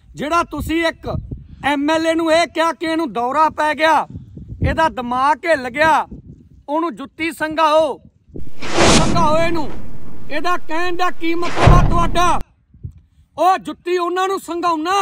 ਜਿਹੜਾ ਤੁਸੀਂ ਇੱਕ MLA ਨੂੰ ਇਹ ਕਿਹਾ ਕਿ ਇਹਨੂੰ ਦੌਰਾ ਪੈ ਗਿਆ, ਇਹਦਾ ਦਿਮਾਗ ਹਿੱਲ ਗਿਆ, ਉਹਨੂੰ ਜੁੱਤੀ ਸੰਘਾਓ ਇਹਨੂੰ। ਇਹਦਾ ਕਹਿਣ ਦਾ ਕੀ ਮਤਲਬ ਆ ਤੁਹਾਡਾ? ਉਹ ਜੁੱਤੀ ਉਹਨਾਂ ਨੂੰ ਸੰਘਾਉਣਾ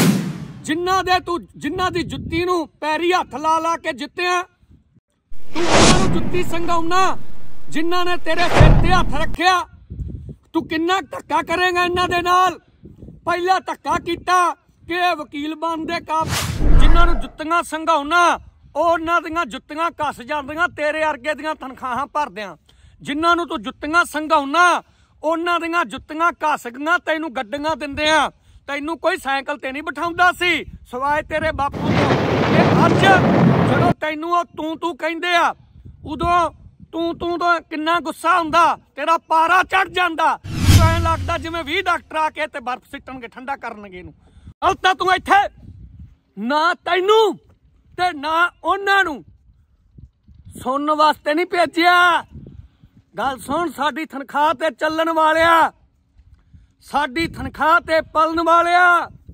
ਜਿਨ੍ਹਾਂ ਦੀ ਜੁੱਤੀ ਨੂੰ ਪੈਰੀ ਹੱਥ ਲਾ ਕੇ ਜਿੱਤਿਆ। ਤੂੰ ਉਹਨਾਂ ਨੂੰ ਜੁੱਤੀ ਸੰਘਾਉਣਾ ਜਿਨ੍ਹਾਂ ਨੇ ਤੇਰੇ ਸਿਰ ਤੇ ਹੱਥ ਰੱਖਿਆ। ਤੂੰ किन्ना धक्का करेगा इन्हां दे नाल? पहला धक्का कीता कि वकील बनदे काम जिन्हां नूं जुत्तियां संघाउणा उन्हां दीयां जुत्तियां घस जांदियां तेरे अर्गे दीयां तनखाहां भरदियां। जिन्हां नूं तूं जुत्तियां संघाउणा उन्हां दीयां जुत्तियां घस गईयां तैनूं गड्डियां दिंदे आ। तैनूं कोई साइकिल ते नहीं बिठाउंदा सी सिवाए तेरे बापू तो। ते अज जदों तैनूं तू कहिंदे आ उदों तू तो किन्ना गुस्सा हुंदा, तेरा पारा चढ़ जांदा। ऐ लगदा जिवें 20 डॉक्टर आके ते बर्फ सिੱਟਣਗੇ ठंडा करनगे नूं। हल तू इत्थे ना तैनूं ते ना उन्हां नूं सुनन वास्ते नहीं भेजिया। गल सुन, साडी तनखाह ते चलण वालिया, साडी तनखाह ते पलन वालिया,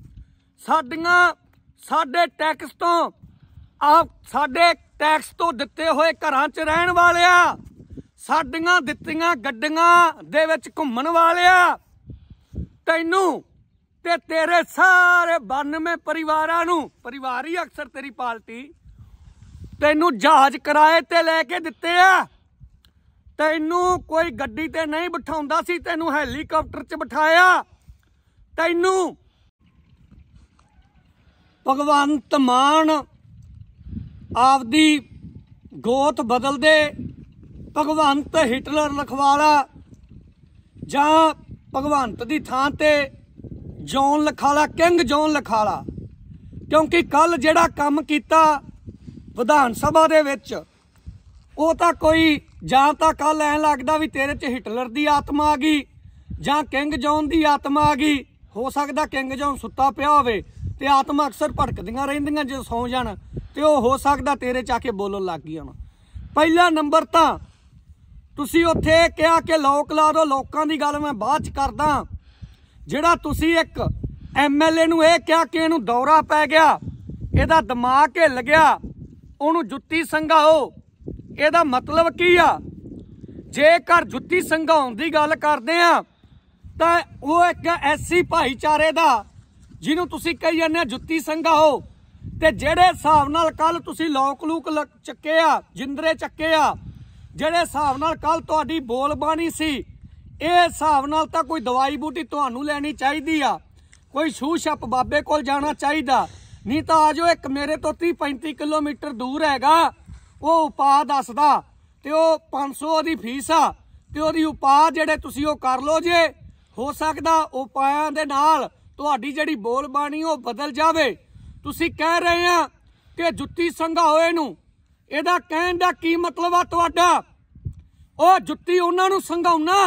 साडे टैक्स तो साडे टैक्स तो दिते हुए घरां च रहण वालिया, साडियां दित्तियां गड्डियां दे विच घुम्मण वालिया, तैनूं ते तेरे सारे 92 परिवारां नूं, परिवार ही अक्सर तेरी पार्टी, तैनूं जहाज किराए ते लैके दित्ते आ। तैनूं कोई गड्डी ते नहीं बिठाउंदा सी, तैनूं हैलीकाप्टर च बिठाया। तैनूं भगवंत मान आपदी गोत बदल दे, भगवंत हिटलर लिखवाला जां भगवंत दी थां ते जॉन लिखाला, किंग जॉन लिखाला। क्योंकि कल जिहड़ा काम कीता विधान सभा दे विच वो तां कोई जां तां कल ऐ लगदा भी तेरे च हिटलर दी आत्मा आ गई जां किंग जॉन दी आत्मा आ गई। हो सकदा किंग जॉन सुत्ता पिया होवे ते आत्मा अक्सर भड़कदियां रहिंदियां जो सौ जाण ते वो हो सकदा तेरे च आके बोलन लग गई होण। पहला नंबर तां तुसी उत्थे कहा कि लोक ला दो, लोकां दी गल मैं बाद च करदा। जिहड़ा तुसी एक MLA नूं इह कहा कि इहनूं दौरा पै गया, इहदा दिमाग हिल गया, उहनूं जुत्ती संघाओ, इहदा मतलब की आ? जेकर जुत्ती संघाउण दी गल करदे आ तां वो एक SC भाईचारे दा जिन्हों तुसी कही जाने जुत्ती संघाओ, ते जेड़े हिसाब नाल कल तुसी लोक लूक चुके आ, जिंदरे चुके आ, जेड़े हिसाब नाल कल तुहाडी बोल बाणी सी, इह हिसाब नाल तां कोई दवाई बूटी तुहानूं लैनी चाहीदी आ, कोई छू छप बाबे कोल जाना चाहिदा। नहीं तां आ जाओ, एक मेरे तो 30-35 किलोमीटर दूर हैगा वो उपा दसदा ते वो 500 दी फीस आ ते ओहदी उपा जेड़े तुसी ओ कर लो जे। हो सकदा उपायां दे नाल तुहाडी जिहड़ी बोल बाणी वो बदल जावे। तुसी कह रहे हैं कि जुत्ती संघाओ इहनूं, इहदा कहण दा की मतलब आ तुहाडा? ओ जुत्ती उन्हां नूं संघाउणा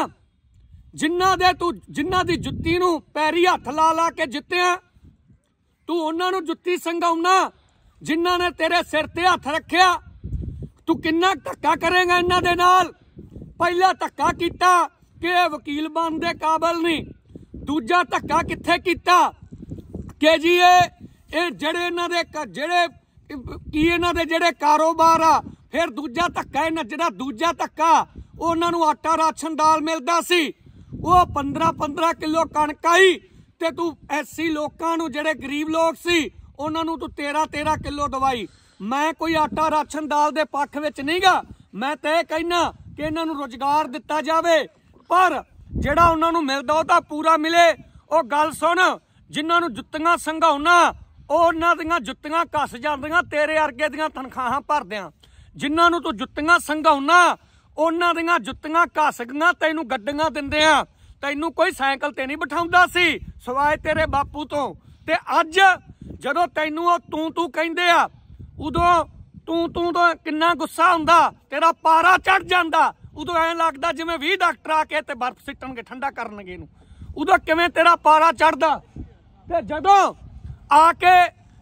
जिन्हां दी जुत्ती नूं पैरी हत्थ ला के जित्तिया। तू उन्हां नूं जुत्ती संघाउणा जिन्हां ने तेरे सिर ते हत्थ रखिया। तू किन्ना धक्का करेगा इन्हां दे नाल? पहला धक्का कीता कि वकील बनदे काबल नहीं, दूजा धक्का कित्थे कीता कि जी ये जेड़े इन्हां दे जेड़े की इन्हां दे जेड़े कारोबार आ। फिर दूजा धक्का जिहड़ा दूजा धक्का उन्हां नूं आटा राशन दाल मिलदा सी, वो 15-15 किलो कणक आई ते तू SC लोकां नूं जेड़े गरीब लोग सी उन्हां नूं तू 13-13 किलो दवाई। मैं कोई आटा राशन दाल दे पक्ष विच नहीं गा, मैं तो यह कहना कि इन्हां नूं रोजगार दिता जावे, पर जिहड़ा उन्हां नूं मिलदा ओह तां पूरा मिले। ओ गल सुन, जिन्हां नूं जुत्तियां संघाउणा उन्हां दीयां जुत्तियां घस जांदियां तेरे अर्गे दीयां तनखाहां भरदियां। जिन्हां नूं तूं जुत्तियां संघाउणा उन्हां दीयां जुत्तियां घस गईयां तैनूं गड्डियां दिंदे आ। तैनूं कोई साइकिल ते नहीं बिठाउंदा सी सिवाए तेरे बापू तो। ते अज जदों तैनूं ओह तू कहिंदे आ उदों तू तो किन्ना गुस्सा हुंदा, तेरा पारा चढ़ जांदा। उदों ऐ लगदा जिवें 20 डॉक्टर आके ते बर्फ सिੱਟਣਗੇ ठंडा करनगे नूं। उदों किवें तेरा पारा चढ़दा। ते जदों आके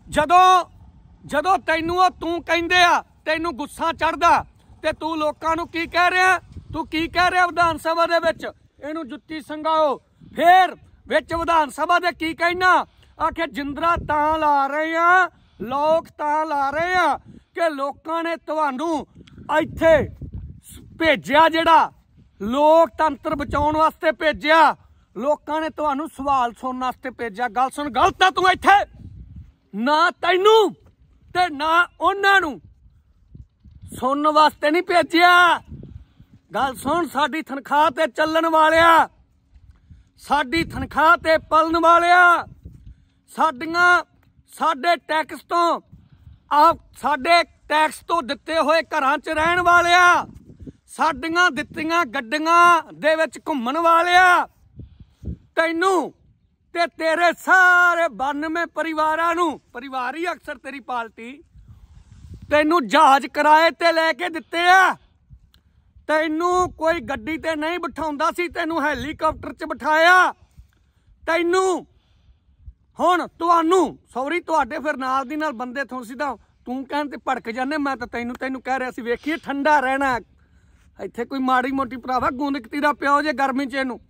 जदों तैनूं तू कहिंदे आ तैनूं गुस्सा चढ़दा ते तू लोकां नूं की कह रहा? तू की कह रहा विधान सभा दे विच इहनूं जुत्ती संघाओ, फिर विच विधान सभा दे की कहना आखे जिंदरा तां ला रहे हैं लोग तां ला रहे हैं कि लोगों ने तुहानू इत्थे भेजिया जिहड़ा लोकतंत्र बचाउण वास्ते भेजिया लोगों ने तुहानू सवाल सुनने वास्ते भेजिया। गल सुन गलत है तू इत्थे ना तैनू ते ना उन्हां नू सुनने वास्ते नहीं भेजिया। गल सुन साडी तनख्वाह ते चलण वालिया साडी तनख्वाह ते पलन वालिया साडियां साडे टैक्स तो साडे टैक्स तो दिते हुए घरां च रहण वालिया साडियां दित्तियां गड्डियां दे विच घुम्मण वालिया तैनू ते तेरे सारे 92 परिवारां नू परिवार ही अक्सर तेरी पार्टी तैनू जहाज किराए ते लैके दिते आ। तैनू कोई गड्डी ते नहीं बिठाउंदा सी तैनू हैलीकाप्टर च बिठाया। तैनू हुण तुहानू सॉरी तुहाडे फिर नाल दी नाल बंदे थों सीधा तू कहण ते भड़क जाने। मैं तो तैनू कह रहा सी वेखिए ठंडा रहना इत्थे कोई माड़ी मोटी भरावा गूंद कतीरा पिओ जे गर्मी च इहनू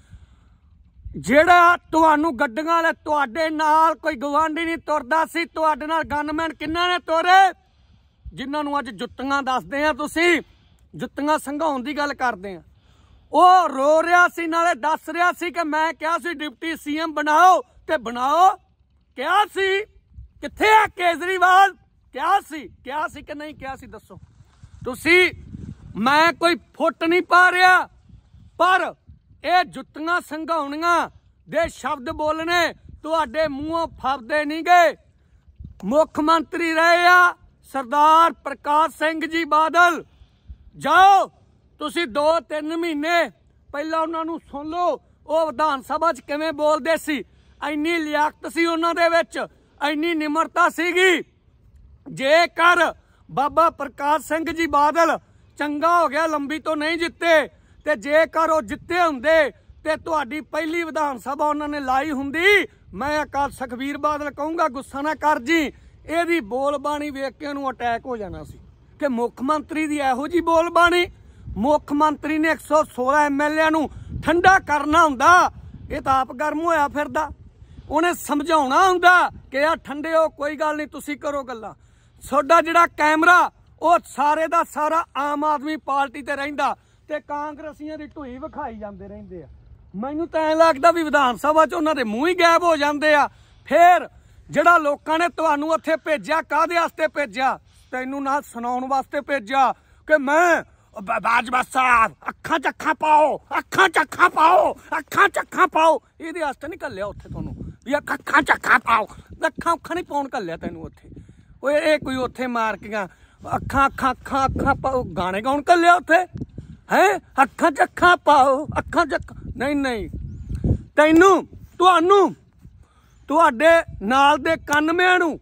ਜਿਹੜਾ ਤੁਹਾਨੂੰ ਗੱਡੀਆਂ ਵਾਲੇ ਤੁਹਾਡੇ ਨਾਲ ਕੋਈ ਗਵਾਂਢੀ ਨਹੀਂ ਤੁਰਦਾ ਸੀ ਤੁਹਾਡੇ ਨਾਲ ਗਨਮੈਨ ਕਿੰਨਾ ਨੇ ਤੋਰੇ ਜਿਨ੍ਹਾਂ ਨੂੰ ਅੱਜ ਜੁੱਤੀਆਂ ਦੱਸਦੇ ਆ ਤੁਸੀਂ ਜੁੱਤੀਆਂ ਸੰਘਾਉਣ ਦੀ ਗੱਲ ਕਰਦੇ ਆ। ਉਹ ਰੋ ਰਿਹਾ ਸੀ ਨਾਲੇ ਦੱਸ ਰਿਹਾ ਸੀ ਕਿ ਮੈਂ ਕਿਹਾ ਸੀ ਡਿਪਟੀ ਸੀਐਮ ਬਣਾਓ ਤੇ ਬਣਾਓ ਕਿਹਾ ਸੀ ਕਿੱਥੇ ਆ ਕੇਜਰੀਵਾਲ ਕਿਹਾ ਸੀ ਕਿ ਨਹੀਂ ਕਿਹਾ ਸੀ ਦੱਸੋ ਤੁਸੀਂ। मैं कोई फुट नहीं पा रहा पर ये जुत्तियां संघाउणियां दे शब्द बोलने तुहाडे मूहों फबदे नहीं गए। मुख्यमंत्री रहे आ सरदार प्रकाश सिंह जी बादल जाओ तुसी 2-3 महीने पहला उन्हां नूं सुन लो वो विधान सभा च किवें बोलदे सी इन्नी लियाकत सी उन्हां दे विच इन्नी निमरता सीगी। जेकर बाबा प्रकाश सिंह जी बादल चंगा हो गया लंबी तो नहीं जिते ते जेकर वो जिते हुंदे ते तुहाडी पहली विधान सभा उन्होंने लाई हुंदी मैं अकाल सुखबीर बादल कहूँगा गुस्सा ना कर जी इहदी बोल बाणी वेख के उहनूं अटैक हो जाना सी कि मुख्यमंत्री दी इहो जी बोल बाणी। मुख्यमंत्री ने 116 MLA नूं ठंडा करना हुंदा ये तां आप गर्म होया फिरदा उहने समझाउणा हुंदा कि आ ठंडे हो कोई गल नहीं तुसीं करो गल्लां। तुहाडा जिहड़ा कैमरा वो सारे दा सारा आम आदमी पार्टी ते रहिंदा ते कांग्रेसियां दी ढूई विखाई जांदे रहिंदे आ। मैनूं तां ऐ लगदा भी विधान सभा च उन्हां दे मूंह ही गैब हो जांदे आ। फिर जिहड़ा लोकां ने तुहानूं उत्थे भेजिया काहदे वास्ते भेजिया तैनूं ना सुणाउण वास्ते भेजिया कि मैं बाजवा साहब अखां च अखां पाओ अखां च अखां पाओ अखां च अखां पाओ इहदे वास्ते नहीं घल्लिया उत्थे तुहानूं भी अखां च अखां पाओ अखां उखां नहीं पाउण घल्लिया तैनूं उत्थे ओए इह कोई उत्थे मार के अखां अखां अखां अखां पाओ गाने गाउण घल्लिया उत्थे है अखां च अखां पाओ अखां च नहीं नहीं तैनूं तुहानूं तुहाडे नाल दे कानमिਆਂ ਨੂੰ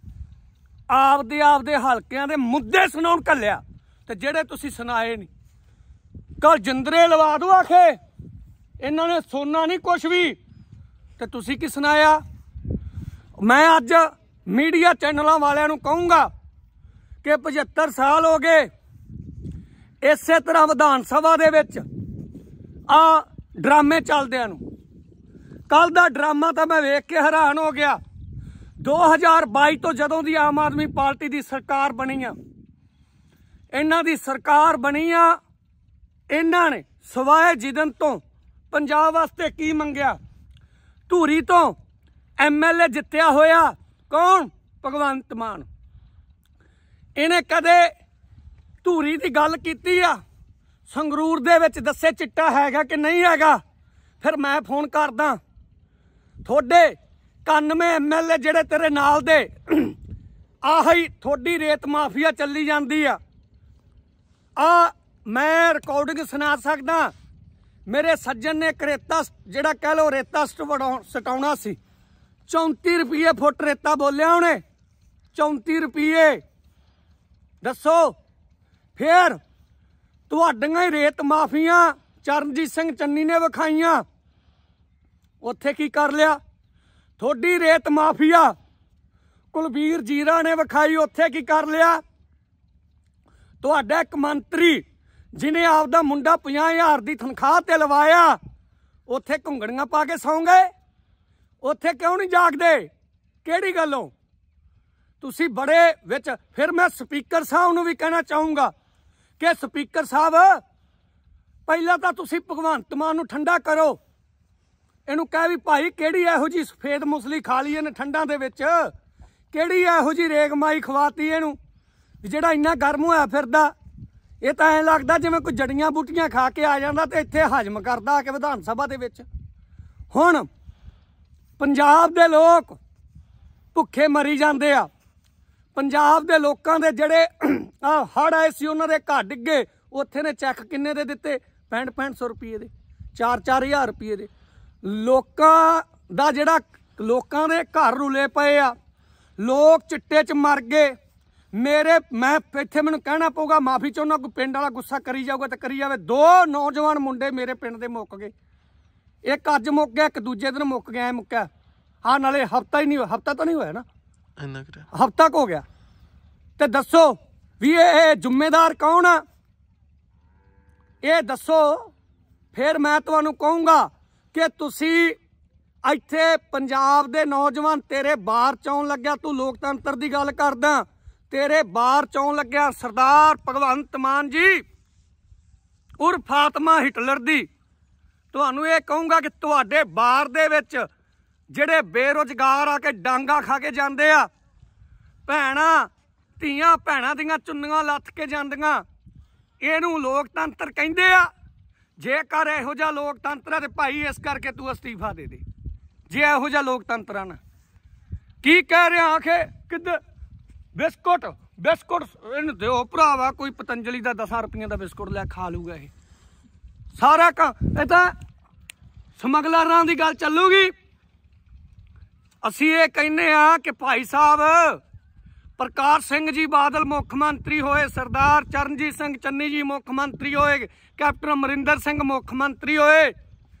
आपदे हलकिਆਂ ਦੇ मुद्दे सुनाउण घल्लिया ते ਜਿਹੜੇ ਤੁਸੀਂ ਸੁਣਾਏ नहीं कल जिंदरे लवा दो आखे इन्हों ने सुनना नहीं कुछ भी ते तुसी की सुनाया। मैं अज मीडिया चैनलों वालियां नूं कहूँगा कि 75 साल हो गए इस तरह विधान सभा दे विच आ ड्रामे चलदियां नूं। कल दा ड्रामा तो मैं वेख के हैरान हो गया। 2022 तो जदों दी आम आदमी पार्टी की सरकार बनी आ इन्हां दी सरकार बनी आ इन्हां ने सवाए जिदन तो पंजाब वास्ते की मंगया। धूरी तो MLA जित्तिया होया कौन भगवंत मान इन्हें कदे धूरी की गल कीती आ संगरूर दे विच दस्से चिट्टा हैगा कि नहीं हैगा। फिर मैं फोन करदा थोड़े 91 MLA जिहड़े तेरे नाल दे आही थोड़ी रेत माफिया चली जाती आ मैं रिकॉर्डिंग सुना सकदा। मेरे सज्जन ने एक रेता जिहड़ा कह लो रेता सटाउणा सी 34 रुपये फुट रेता बोलिया उन्हें 34 रुपये दसो। फिर तुहाडियां ही रेत माफिया चरणजीत सिंह चन्नी ने विखाइयां उत्थे की कर लिया। थोड़ी रेत माफिया कुलबीर जीरा ने विखाई उत्थे की कर लिया। तुहाडा एक मंत्री जिन्हें आपदा मुंडा 50,000 की तनख्वाह ते लवाया उत्थे घुंगड़ियां पा के सौ गए ਉੱਥੇ ਕਿਉਂ ਨਹੀਂ ਜਾਗਦੇ? ਕਿਹੜੀ ਗੱਲੋਂ? ਤੁਸੀਂ ਬੜੇ ਵਿੱਚ। ਫਿਰ ਮੈਂ ਸਪੀਕਰ ਸਾਹਿਬ ਨੂੰ ਵੀ ਕਹਿਣਾ ਚਾਹੂੰਗਾ ਕਿ ਸਪੀਕਰ ਸਾਹਿਬ, ਪਹਿਲਾਂ ਤਾਂ ਤੁਸੀਂ ਭਗਵੰਤ ਮਾਨ ਨੂੰ ਠੰਡਾ ਕਰੋ। ਇਹਨੂੰ ਕਹਿ ਵੀ ਭਾਈ ਕਿਹੜੀ ਇਹੋ ਜਿਹੀ ਸਫੇਦ ਮੁਸਲੀ ਖਾ ਲਈ ਇਹਨੇ ਠੰਡਾਂ ਦੇ ਵਿੱਚ, ਕਿਹੜੀ ਇਹੋ ਜਿਹੀ ਰੇਗਮਾਈ ਖਵਾਤੀ ਇਹਨੂੰ ਜਿਹੜਾ ਇੰਨਾ ਗਰਮ ਹੋਇਆ ਫਿਰਦਾ। ਇਹ ਤਾਂ ਐਂ ਲੱਗਦਾ ਜਿਵੇਂ ਕੋਈ ਜੜੀਆਂ ਬੂਟੀਆਂ ਖਾ ਕੇ ਆ ਜਾਂਦਾ ਤੇ ਇੱਥੇ ਹਜਮ ਕਰਦਾ ਆ ਕੇ ਵਿਧਾਨ ਸਭਾ ਦੇ ਵਿੱਚ। ਹੁਣ ਪੰਜਾਬ ਦੇ ਲੋਕ ਭੁੱਖੇ ਮਰੀ ਜਾਂਦੇ ਆ। ਪੰਜਾਬ ਦੇ ਲੋਕਾਂ ਦੇ ਜਿਹੜੇ ਹੜ੍ਹ ਆਏ ਸੀ ਉਹਨਾਂ ਦੇ ਘਰ ਡਿੱਗੇ, ਉੱਥੇ ਨੇ ਚੈੱਕ ਕਿੰਨੇ ਦੇ ਦਿੱਤੇ? 6500 ਰੁਪਏ ਦੇ, 4-4000 ਰੁਪਏ ਦੇ। ਲੋਕਾਂ ਦਾ ਜਿਹੜਾ ਲੋਕਾਂ ਦੇ ਘਰ ਰੁਲੇ ਪਏ ਆ, ਲੋਕ ਚਿੱਟੇ 'ਚ ਮਰ ਗਏ। ਮੈਂ ਇੱਥੇ ਮੈਨੂੰ ਕਹਿਣਾ ਪਊਗਾ, ਮਾਫੀ ਚਾਹੁੰਦਾ, ਕੋਈ ਪਿੰਡ ਵਾਲਾ ਗੁੱਸਾ ਕਰੀ ਜਾਊਗਾ ਤਾਂ ਕਰੀ ਜਾਵੇ। 2 ਨੌਜਵਾਨ ਮੁੰਡੇ ਮੇਰੇ ਪਿੰਡ ਦੇ ਮੁੱਕ ਗਏ। ਇੱਕ ਅੱਜ ਮੁੱਕ ਗਿਆ, ਇੱਕ ਦੂਜੇ ਦਿਨ ਮੁੱਕ ਗਿਆ। ਮੁੱਕਿਆ ਹਾਂ, ਨਾਲੇ ਹਫਤਾ ਹੀ ਨਹੀਂ, ਹਫਤਾ ਤਾਂ ਨਹੀਂ ਹੋਇਆ ਨਾ, ਹਫਤਾ ਕੁ ਹੋ ਗਿਆ। ਤੇ ਦੱਸੋ ਵੀ ਇਹ ਜ਼ਿੰਮੇਦਾਰ ਕੌਣ ਆ? ਇਹ ਦੱਸੋ। ਫਿਰ ਮੈਂ ਤੁਹਾਨੂੰ ਕਹੂੰਗਾ ਕਿ ਤੁਸੀਂ ਇੱਥੇ ਪੰਜਾਬ ਦੇ ਨੌਜਵਾਨ ਤੇਰੇ ਬਾਹਰ ਚ ਆਉਣ ਲੱਗਿਆ। ਤੂੰ ਲੋਕਤੰਤਰ ਦੀ ਗੱਲ ਕਰਦਾ, ਤੇਰੇ ਬਾਹਰ ਚ ਆਉਣ ਲੱਗਿਆ ਸਰਦਾਰ ਭਗਵੰਤ ਮਾਨ ਜੀ ਉਰ ਫਾਤਮਾ ਹਿਟਲਰ ਦੀ। ਤੁਹਾਨੂੰ ਇਹ ਕਹੂੰਗਾ ਕਿ ਤੁਹਾਡੇ ਬਾਹਰ ਦੇ ਵਿੱਚ ਜਿਹੜੇ ਬੇਰੁਜ਼ਗਾਰ ਆ ਕੇ ਡਾਂਗਾ ਖਾ ਕੇ ਜਾਂਦੇ ਆ, ਭੈਣਾਂ ਧੀਆਂ ਭੈਣਾਂ ਦੀਆਂ ਚੁੰਨੀਆਂ ਲੱਥ ਕੇ ਜਾਂਦੀਆਂ, ਇਹਨੂੰ ਲੋਕਤੰਤਰ ਕਹਿੰਦੇ ਆ। ਜੇਕਰ ਇਹੋ ਜਿਹਾ ਲੋਕਤੰਤਰ ਹੈ ਤੇ ਭਾਈ ਇਸ ਕਰਕੇ ਤੂੰ ਅਸਤੀਫਾ ਦੇ ਦੇ। ਜੇ ਇਹੋ ਜਿਹਾ ਲੋਕਤੰਤਰ ਆ ਨਾ, ਕੀ ਕਹਿ ਰਿਹਾ ਆਖੇ ਕਿੱਧਰ ਬਿਸਕੁਟ ਇਹਨੂੰ ਦਿਓ ਭਰਾਵਾ, ਕੋਈ ਪਤੰਜਲੀ ਦਾ 10 ਰੁਪਈਆਂ ਦਾ ਬਿਸਕੁਟ ਲੈ ਖਾ ਲੂਗਾ ਇਹ ਸਾਰਾ ਕੰਮ। ਇਹ ਤਾਂ ਸਮਗਲਰਾਂ ਦੀ ਗੱਲ ਚੱਲੂਗੀ। ਅਸੀਂ ਇਹ ਕਹਿੰਦੇ ਆ ਕਿ ਭਾਈ ਸਾਹਿਬ ਪ੍ਰਕਾਸ਼ ਸਿੰਘ ਜੀ ਬਾਦਲ ਮੁੱਖ ਮੰਤਰੀ ਹੋਏ, ਸਰਦਾਰ ਚਰਨਜੀਤ ਸਿੰਘ ਚੰਨੀ ਜੀ ਮੁੱਖ ਮੰਤਰੀ ਹੋਏ, ਕੈਪਟਨ ਅਮਰਿੰਦਰ ਸਿੰਘ ਮੁੱਖ ਮੰਤਰੀ ਹੋਏ।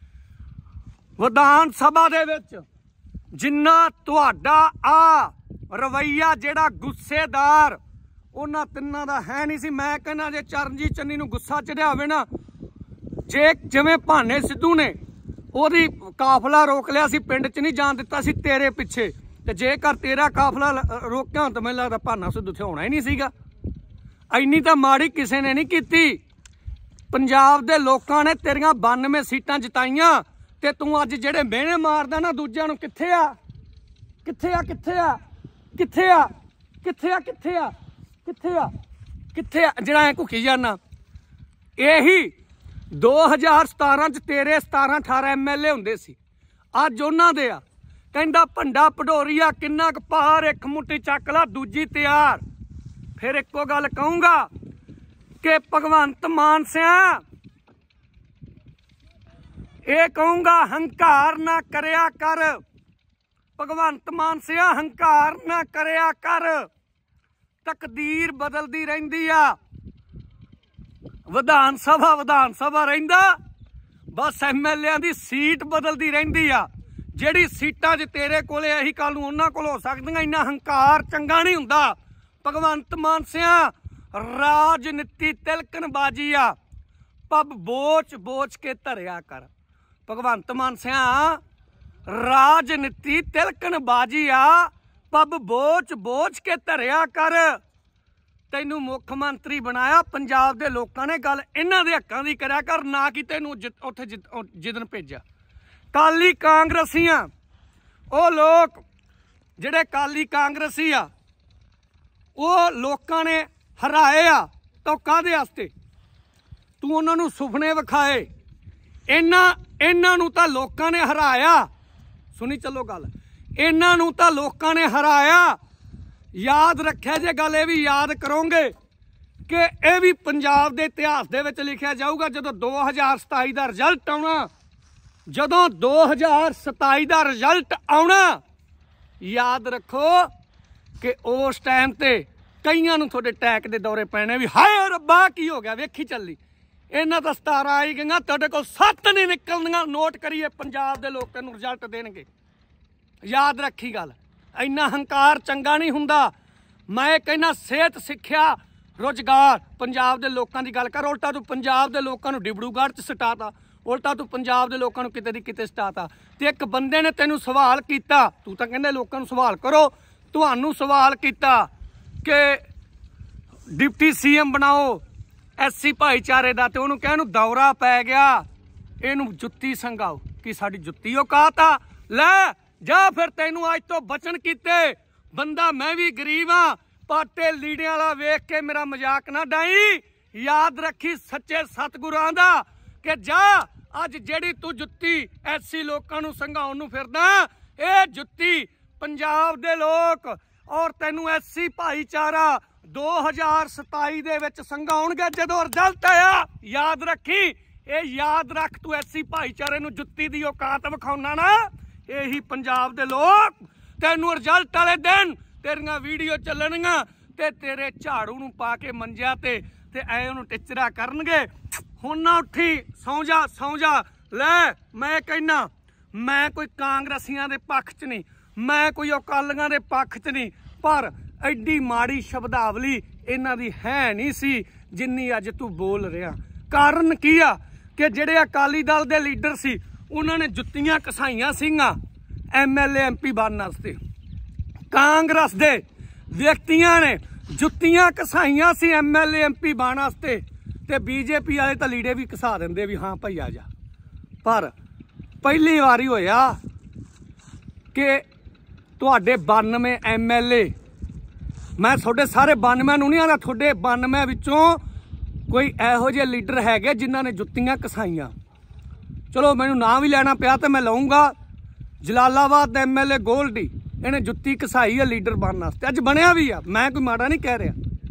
ਵਿਧਾਨ ਸਭਾ ਦੇ ਵਿੱਚ ਜਿੰਨਾ ਤੁਹਾਡਾ ਆ ਰਵੱਈਆ ਜਿਹੜਾ ਗੁੱਸੇਦਾਰ, ਉਹਨਾਂ ਤਿੰਨਾਂ ਦਾ ਹੈ ਨਹੀਂ ਸੀ। ਮੈਂ ਕਹਿੰਦਾ ਜੇ ਚਰਨਜੀਤ ਚੰਨੀ ਨੂੰ ਗੁੱਸਾ ਚੜਿਆ ਹੋਵੇ ਨਾ, ਜੇ ਜਿਵੇਂ ਭਾਨੇ ਸਿੱਧੂ ਨੇ ਉਹਦੀ ਕਾਫਲਾ ਰੋਕ ਲਿਆ ਸੀ, ਪਿੰਡ 'ਚ ਨਹੀਂ ਜਾਣ ਦਿੱਤਾ ਸੀ ਤੇਰੇ ਪਿੱਛੇ, ਤੇ ਜੇਕਰ ਤੇਰਾ ਕਾਫਲਾ ਰੋਕਿਆ ਤਾਂ ਮੈਨੂੰ ਲੱਗਦਾ ਭਾਨਾ ਸਿੱਧੂ ਉੱਥੇ ਹੋਣਾ ਹੀ ਨਹੀਂ ਸੀਗਾ। ਇੰਨੀ ਤਾਂ ਮਾੜੀ ਕਿਸੇ ਨੇ ਨਹੀਂ ਕੀਤੀ। ਪੰਜਾਬ ਦੇ ਲੋਕਾਂ ਨੇ ਤੇਰੀਆਂ 92 ਸੀਟਾਂ ਜਿਤਾਈਆਂ ਤੇ ਤੂੰ ਅੱਜ ਜਿਹੜੇ ਮਿਹਣੇ ਮਾਰਦਾ ਨਾ ਦੂਜਿਆਂ ਨੂੰ, ਕਿੱਥੇ ਆ ਕਿੱਥੇ ਆ ਕਿੱਥੇ ਆ ਕਿੱਥੇ ਆ ਕਿੱਥੇ ਆ ਕਿੱਥੇ ਆ ਕਿੱਥੇ ਆ ਕਿੱਥੇ ਆ ਜਿਹੜਾ ਐ ਘੁੱਕੀ ਜਾਣਾ। ਇਹੀ 2017 ਚ ਤੇਰੇ 17-18 MLA ਹੁੰਦੇ ਸੀ, ਅੱਜ ਉਹਨਾਂ ਦੇ ਆ। ਕਹਿੰਦਾ ਭੰਡਾ ਭਡੋਰੀਆ ਕਿੰਨਾ ਕੁ ਪਾਰ, ਇੱਕ ਮੁੱਠੀ ਚੱਕ ਲਾ ਦੂਜੀ ਤਿਆਰ। ਫਿਰ ਇੱਕੋ ਗੱਲ ਕਹੂੰਗਾ ਕਿ ਭਗਵੰਤ ਮਾਨ ਸਿਆ, ਇਹ ਕਹੂੰਗਾ ਹੰਕਾਰ ਨਾ ਕਰਿਆ ਕਰ। ਭਗਵੰਤ ਮਾਨ ਸਿਆ ਹੰਕਾਰ ਨਾ ਕਰਿਆ ਕਰ। ਤਕਦੀਰ ਬਦਲਦੀ ਰਹਿੰਦੀ ਆ। ਵਿਧਾਨ ਸਭਾ ਰਹਿੰਦਾ, ਬਸ MLA ਦੀ ਸੀਟ ਬਦਲਦੀ ਰਹਿੰਦੀ ਆ। ਜਿਹੜੀ ਸੀਟਾਂ 'ਚ ਤੇਰੇ ਕੋਲੇ ਇਹੀ ਕੱਲ ਨੂੰ ਉਹਨਾਂ ਕੋਲ ਹੋ ਸਕਦੀਆਂ। ਇੰਨਾ ਹੰਕਾਰ ਚੰਗਾ ਨਹੀਂ ਹੁੰਦਾ। ਭਗਵੰਤ ਮਾਨ ਸਿਆ ਰਾਜਨੀਤੀ ਤਿਲਕਣਬਾਜੀ ਆ, ਪੱਬ ਬੋਚ ਕੇ ਧਰਿਆ ਕਰ। ਭਗਵੰਤ ਮਾਨ ਸਿਆ ਰਾਜਨੀਤੀ ਤਿਲਕਣਬਾਜੀ ਆ, ਪੱਬ ਬੋਚ ਕੇ ਧਰਿਆ ਕਰ। ਤੈਨੂੰ ਮੁੱਖ ਮੰਤਰੀ ਬਣਾਇਆ ਪੰਜਾਬ ਦੇ ਲੋਕਾਂ ਨੇ, ਗੱਲ ਇਹਨਾਂ ਦੇ ਹੱਕਾਂ ਦੀ ਕਰਿਆ ਕਰ, ਨਾ ਕਿ ਤੈਨੂੰ ਉੱਥੇ ਜਿੱਦਣ ਭੇਜਿਆ। ਕਾਲੀ ਕਾਂਗਰਸੀਆਂ, ਉਹ ਲੋਕ ਜਿਹੜੇ ਕਾਲੀ ਕਾਂਗਰਸੀ ਆ, ਉਹ ਲੋਕਾਂ ਨੇ ਹਰਾਏ ਆ ਤਾਂ ਕਾਹਦੇ ਵਾਸਤੇ? ਤੂੰ ਉਹਨਾਂ ਨੂੰ ਸੁਪਨੇ ਵਿਖਾਏ। ਇਹਨਾਂ ਨੂੰ ਤਾਂ ਲੋਕਾਂ ਨੇ ਹਰਾਇਆ। ਸੁਣੀ ਚੱਲੋ ਗੱਲ, ਇਹਨਾਂ ਨੂੰ ਤਾਂ ਲੋਕਾਂ ਨੇ ਹਰਾਇਆ। ਯਾਦ ਰੱਖਿਆ ਜੇ ਗੱਲ, ਇਹ ਵੀ ਯਾਦ ਕਰੋਗੇ ਕਿ ਇਹ ਵੀ ਪੰਜਾਬ ਦੇ ਇਤਿਹਾਸ ਦੇ ਵਿੱਚ ਲਿਖਿਆ ਜਾਊਗਾ। ਜਦੋਂ 2027 ਦਾ ਰਿਜ਼ਲਟ ਆਉਣਾ, ਜਦੋਂ 2027 ਦਾ ਰਿਜ਼ਲਟ ਆਉਣਾ, ਯਾਦ ਰੱਖੋ ਕਿ ਉਸ ਟਾਈਮ ਤੇ ਕਈਆਂ ਨੂੰ ਤੁਹਾਡੇ ਅਟੈਕ ਦੇ ਦੌਰੇ ਪੈਣੇ ਵੀ ਹਾਏ ਰੱਬਾ ਕੀ ਹੋ ਗਿਆ। ਵੇਖੀ ਚੱਲੀ, ਇਹਨਾਂ ਤਾਂ 17 ਆਈ ਗਈਆਂ, ਤੁਹਾਡੇ ਕੋਲ 7 ਨਹੀਂ ਨਿਕਲਦੀਆਂ। ਨੋਟ ਕਰੀਏ, ਪੰਜਾਬ ਦੇ ਲੋਕਾਂ ਨੂੰ ਰਿਜ਼ਲਟ ਦੇਣਗੇ। ਯਾਦ ਰੱਖੀ ਗੱਲ, ਇੰਨਾ ਹੰਕਾਰ ਚੰਗਾ ਨਹੀਂ ਹੁੰਦਾ। ਮੈਂ ਕਹਿੰਦਾ ਸਿਹਤ, ਸਿੱਖਿਆ, ਰੁਜ਼ਗਾਰ, ਪੰਜਾਬ ਦੇ ਲੋਕਾਂ ਦੀ ਗੱਲ ਕਰ। ਉਲਟਾ ਤੂੰ ਪੰਜਾਬ ਦੇ ਲੋਕਾਂ ਨੂੰ ਡਿਬੜੂਗੜ੍ਹ 'ਚ ਸਟਾਤਾ। ਉਲਟਾ ਤੂੰ ਪੰਜਾਬ ਦੇ ਲੋਕਾਂ ਨੂੰ ਕਿਤੇ ਦੀ ਕਿਤੇ ਸਟਾਤਾ। ਤੇ ਇੱਕ ਬੰਦੇ ਨੇ ਤੈਨੂੰ ਸਵਾਲ ਕੀਤਾ, ਤੂੰ ਤਾਂ ਕਹਿੰਦੇ ਲੋਕਾਂ ਨੂੰ ਸਵਾਲ ਕਰੋ, ਤੁਹਾਨੂੰ ਸਵਾਲ ਕੀਤਾ ਕਿ ਡਿਪਟੀ CM ਬਣਾਓ SC ਭਾਈਚਾਰੇ ਦਾ, ਤੇ ਉਹਨੂੰ ਕਹਿ ਨੂੰ ਦੌਰਾ ਪੈ ਗਿਆ, ਇਹਨੂੰ ਜੁੱਤੀ ਸੰਘਾਓ। ਕਿ ਸਾਡੀ ਜੁੱਤੀ ਔਕਾਤ ਆ? ਲੈ ਜਾ ਫਿਰ, ਤੈਨੂੰ ਅੱਜ ਤੋਂ ਬਚਨ ਕੀਤੇ। ਬੰਦਾ ਮੈਂ ਵੀ ਗਰੀਬ ਆ, ਪਾਟੇ ਲੀੜਿਆਂ ਵਾਲਾ ਵੇਖ ਕੇ ਮੇਰਾ ਮਜ਼ਾਕ ਨਾ ਡਾਈ। याद रखी सच्चे सतगुरां दा कि जा अज जेड़ी तू जुत्ती SC लोकां नूं संघाउण नूं फिरदा, ये जुत्ती पंजाब दे लोक और तैनूं SC भाईचारा 2027 दे विच संघाउणगे जदों रिजल्ट आया। याद रखी, ये याद रख, तू SC भाईचारे नूं जुत्ती दी औकात विखाउणा ना, यही पंजाब दे लोक तैनूं रिजल्ट वाले दिन तेरियां वीडियो चलणगीਆਂ ते तेरे झाड़ू नूं पा के मंजिया ते ऐ ਉਹਨੂੰ ਟਿਚਰਾ ਕਰਨਗੇ। ਹੁਣ ਨਾ ਉੱਠੀ, ਸੌਂ ਜਾ। ਲੈ ਮੈਂ ਕਹਿਣਾ, ਮੈਂ ਕੋਈ ਕਾਂਗਰਸੀਆਂ ਦੇ ਪੱਖ 'ਚ ਨਹੀਂ, ਮੈਂ ਕੋਈ ਅਕਾਲੀਆਂ ਦੇ ਪੱਖ 'ਚ ਨਹੀਂ, ਪਰ ਐਡੀ ਮਾੜੀ ਸ਼ਬਦਾਵਲੀ ਇਹਨਾਂ ਦੀ ਹੈ ਨਹੀਂ ਸੀ ਜਿੰਨੀ ਅੱਜ ਤੂੰ ਬੋਲ ਰਿਹਾ। ਕਾਰਨ ਕੀ ਆ ਕਿ ਜਿਹੜੇ ਅਕਾਲੀ ਦਲ ਦੇ ਲੀਡਰ ਸੀ ਉਹਨਾਂ ਨੇ ਜੁੱਤੀਆਂ ਘਸਾਈਆਂ ਸੀਗੀਆਂ MLA MP ਬਣਨ ਵਾਸਤੇ, ਕਾਂਗਰਸ ਦੇ ਵਿਅਕਤੀਆਂ ਨੇ ਜੁੱਤੀਆਂ ਘਸਾਈਆਂ ਸੀ MLA MP ਬਣਨ ਵਾਸਤੇ, ਤੇ BJP ਵਾਲੇ ਤਾਂ ਲੀੜੇ ਵੀ ਘਸਾ ਦਿੰਦੇ ਵੀ ਹਾਂ ਭਾਈ ਆ ਜਾ। ਪਰ ਪਹਿਲੀ ਵਾਰੀ ਹੋਇਆ ਕਿ ਤੁਹਾਡੇ 92 MLA, ਮੈਂ ਤੁਹਾਡੇ ਸਾਰੇ 92 ਨੂੰ ਨਹੀਂ ਆਂਦਾ, ਤੁਹਾਡੇ 92 ਵਿੱਚੋਂ ਕੋਈ ਇਹੋ ਜਿਹੇ ਲੀਡਰ ਹੈਗੇ ਜਿਨ੍ਹਾਂ ਨੇ ਜੁੱਤੀਆਂ ਘਸਾਈਆਂ। ਚਲੋ ਮੈਨੂੰ ਨਾਂ ਵੀ ਲੈਣਾ ਪਿਆ ਤੇ ਮੈਂ ਲਊਂਗਾ। ਜਲਾਲਾਬਾਦ ਦਾ MLA ਗੋਲਡੀ, ਇਹਨੇ ਜੁੱਤੀ ਘਸਾਈ ਆ ਲੀਡਰ ਬਣਨ ਵਾਸਤੇ, ਅੱਜ ਬਣਿਆ ਵੀ ਆ, ਮੈਂ ਕੋਈ ਮਾੜਾ ਨਹੀਂ ਕਹਿ ਰਿਹਾ।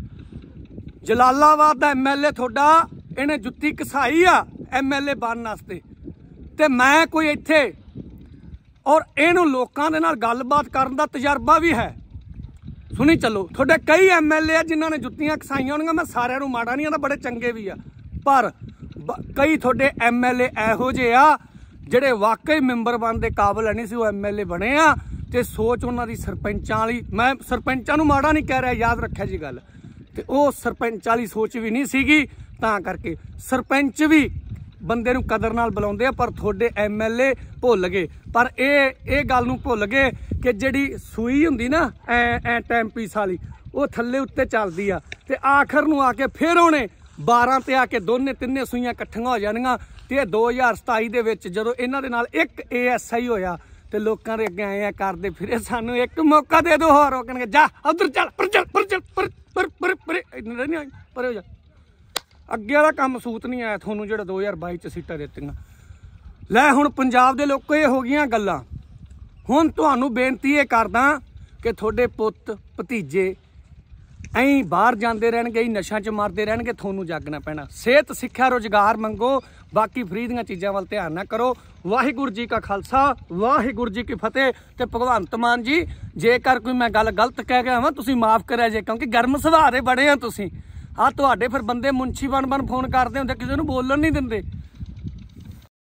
ਜਲਾਲਾਬਾਦ ਦਾ MLA ਤੁਹਾਡਾ, ਇਹਨੇ ਜੁੱਤੀ ਘਸਾਈ ਆ MLA ਬਣਨ ਵਾਸਤੇ, ਤੇ ਮੈਂ ਕੋਈ ਇੱਥੇ, ਔਰ ਇਹਨੂੰ ਲੋਕਾਂ ਦੇ ਨਾਲ ਗੱਲਬਾਤ ਕਰਨ ਦਾ ਤਜਰਬਾ ਵੀ ਹੈ। ਸੁਣੀ ਚੱਲੋ, ਤੁਹਾਡੇ ਕਈ MLA ਆ ਜਿਨ੍ਹਾਂ ਨੇ ਜੁੱਤੀਆਂ ਘਸਾਈਆਂ ਹੋਣਗੀਆਂ, ਮੈਂ ਸਾਰਿਆਂ ਨੂੰ ਮਾੜਾ ਨਹੀਂ ਆਂਦਾ, ਬੜੇ ਚੰਗੇ ਵੀ ਆ, ਪਰ ਕਈ ਤੁਹਾਡੇ MLA ਇਹੋ ਜਿਹੇ ਆ ਜਿਹੜੇ ਵਾਕਈ ਮੈਂਬਰ ਬਣਨ ਦੇ ਕਾਬਲ ਨਹੀਂ ਸੀ, ਉਹ MLA ਬਣੇ ਆ। ਤੇ ਸੋਚ ਉਹਨਾਂ ਦੀ ਸਰਪੰਚਾਂ ਵਾਲੀ, ਮੈਂ ਸਰਪੰਚਾਂ ਨੂੰ ਮਾੜਾ ਨਹੀਂ ਕਹਿ ਰਿਹਾ, ਯਾਦ ਰੱਖਿਆ ਜੀ ਗੱਲ, ਤੇ ਉਹ ਸਰਪੰਚ ਵਾਲੀ ਸੋਚ ਵੀ ਨਹੀਂ ਸੀਗੀ, ਤਾਂ ਕਰਕੇ ਸਰਪੰਚ ਵੀ ਬੰਦੇ ਨੂੰ ਕਦਰ ਨਾਲ ਬੁਲਾਉਂਦੇ ਆ, ਪਰ ਤੁਹਾਡੇ MLA ਭੁੱਲ ਗਏ। ਪਰ ਇਹ ਗੱਲ ਨੂੰ ਭੁੱਲ ਗਏ ਕਿ ਜਿਹੜੀ ਸੂਈ ਹੁੰਦੀ ਨਾ ਐ ਟਾਈਮ ਪੀਸ ਵਾਲੀ, ਉਹ ਥੱਲੇ ਉੱਤੇ ਚੱਲਦੀ ਆ, ਤੇ ਆਖਰ ਨੂੰ ਆ ਕੇ ਫਿਰ ਉਹਨੇ 12 ਤੇ ਆ ਕੇ ਤਿੰਨੇ ਸੂਈਆਂ ਇਕੱਠੀਆਂ ਹੋ ਜਾਣੀਆਂ। ਤੇ 2027 ਦੇ ਵਿੱਚ ਜਦੋਂ ਇਹਨਾਂ ਦੇ ਨਾਲ ਇੱਕ ASI ਹੋਇਆ ਤੇ ਲੋਕਾਂ ਦੇ ਅੱਗੇ ਆਏ ਆ ਕਰਦੇ ਫਿਰੇ, ਸਾਨੂੰ ਇੱਕ ਮੌਕਾ ਦੇ ਦਿਓ ਹੋਰ। ਉਹ ਕਹਿਣਗੇ ਜਾ ਉਧਰ ਚੱਲ, ਪਰੇ ਹੋ ਜਾ। ਅੱਗੇ ਵਾਲਾ ਕੰਮ ਸੂਤ ਨਹੀਂ ਆਇਆ ਤੁਹਾਨੂੰ ਜਿਹੜਾ 2022 'ਚ ਸੀਟਾਂ ਦਿੱਤੀਆਂ। ਲੈ ਹੁਣ ਪੰਜਾਬ ਦੇ ਲੋਕੋ ਇਹ ਹੋ ਗਈਆਂ ਗੱਲਾਂ। ਹੁਣ ਤੁਹਾਨੂੰ ਬੇਨਤੀ ਇਹ ਕਰਦਾ ਕਿ ਤੁਹਾਡੇ ਪੁੱਤ ਭਤੀਜੇ ਐਂ ਬਾਹਰ ਜਾਂਦੇ ਰਹਿਣਗੇ, ਨਸ਼ਿਆਂ 'ਚ ਮਰਦੇ ਰਹਿਣਗੇ, ਤੁਹਾਨੂੰ ਜਾਗਣਾ ਪੈਣਾ। ਸਿਹਤ, ਸਿੱਖਿਆ, ਰੁਜ਼ਗਾਰ ਮੰਗੋ, ਬਾਕੀ ਫਰੀ ਦੀਆਂ ਚੀਜ਼ਾਂ ਵੱਲ ਧਿਆਨ ਨਾ ਕਰੋ। ਵਾਹਿਗੁਰੂ ਜੀ ਕਾ ਖਾਲਸਾ, ਵਾਹਿਗੁਰੂ ਜੀ ਕੀ ਫਤਿਹ। ਤੇ ਭਗਵੰਤ ਮਾਨ ਜੀ, ਜੇਕਰ ਕੋਈ ਮੈਂ ਗੱਲ ਗਲਤ ਕਹਿ ਗਿਆ ਹਾਂ ਤੁਸੀਂ ਮਾਫ ਕਰਿਆ ਜੇ, ਕਿਉਂਕਿ ਗਰਮ ਸੁਭਾਅ ਦੇ ਬੜੇ ਆ ਤੁਸੀਂ। ਆਹ ਤੁਹਾਡੇ ਫਿਰ ਬੰਦੇ ਮੁੰਸ਼ੀ ਬਣ ਫੋਨ ਕਰਦੇ ਹੁੰਦੇ, ਕਿਸੇ ਨੂੰ ਬੋਲਣ ਨਹੀਂ ਦਿੰਦੇ।